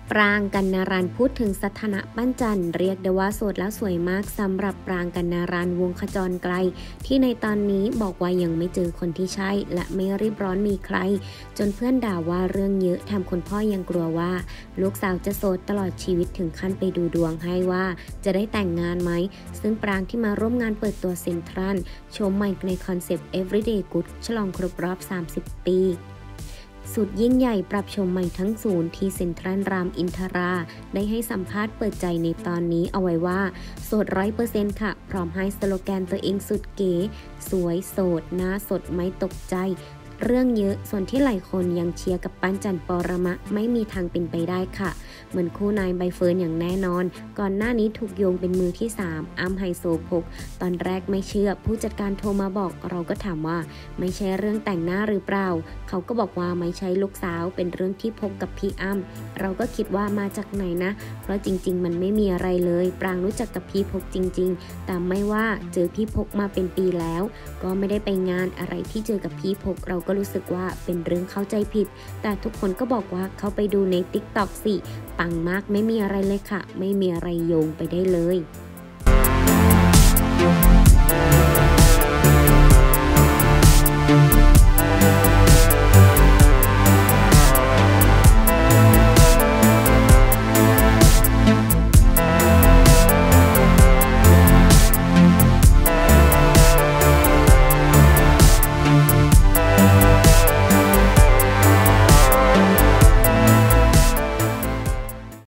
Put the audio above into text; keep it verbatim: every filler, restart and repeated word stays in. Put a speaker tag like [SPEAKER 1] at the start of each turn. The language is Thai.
[SPEAKER 1] ปรางกันนารันพูดถึงสถานะปั้นจันเรียกได้ว่าโสดแล้วสวยมากสำหรับปรางกันนารันวงขจรไกลที่ในตอนนี้บอกว่ายังไม่เจอคนที่ใช่และไม่รีบร้อนมีใครจนเพื่อนด่าว่าเรื่องเยอะทำคนพ่อยังกลัวว่าลูกสาวจะโสดตลอดชีวิตถึงขั้นไปดูดวงให้ว่าจะได้แต่งงานไหมซึ่งปรางที่มาร่วมงานเปิดตัวเซ็นทรัลโชว์ใหม่ในคอนเซปต์ Everyday Good ฉลองครบรอบสามสิบปีสุดยิ่งใหญ่ปรับชมใหม่ทั้งศูนย์ที่เซ็นทรัลรามอินทราได้ให้สัมภาษณ์เปิดใจในตอนนี้เอาไว้ว่าโสดร้อยเปอร์เซ็นต์ค่ะพร้อมให้สโลแกนตัวเองสุดเก๋สวยโสดหน้าสดไม่ตกใจเรื่องเยอะส่วนที่หลายคนยังเชียร์กับปั้นจันปรมะไม่มีทางเป็นไปได้ค่ะเหมือนคู่นายใบเฟิร์นอย่างแน่นอนก่อนหน้านี้ถูกโยงเป็นมือที่สามอ้ำไฮโซโพกตอนแรกไม่เชื่อผู้จัดการโทรมาบอกเราก็ถามว่าไม่ใช่เรื่องแต่งหน้าหรือเปล่าเขาก็บอกว่าไม่ใช่ลูกสาวเป็นเรื่องที่พกกับพี่อ้ำเราก็คิดว่ามาจากไหนนะเพราะจริงๆมันไม่มีอะไรเลยปรางรู้จักกับพี่พกจริงๆแต่ไม่ว่าเจอพี่พกมาเป็นปีแล้วก็ไม่ได้ไปงานอะไรที่เจอกับพี่พกเราก็รู้สึกว่าเป็นเรื่องเข้าใจผิดแต่ทุกคนก็บอกว่าเขาไปดูใน ติ๊กต็อก สิปังมากไม่มีอะไรเลยค่ะไม่มีอะไรโยงไปได้เลย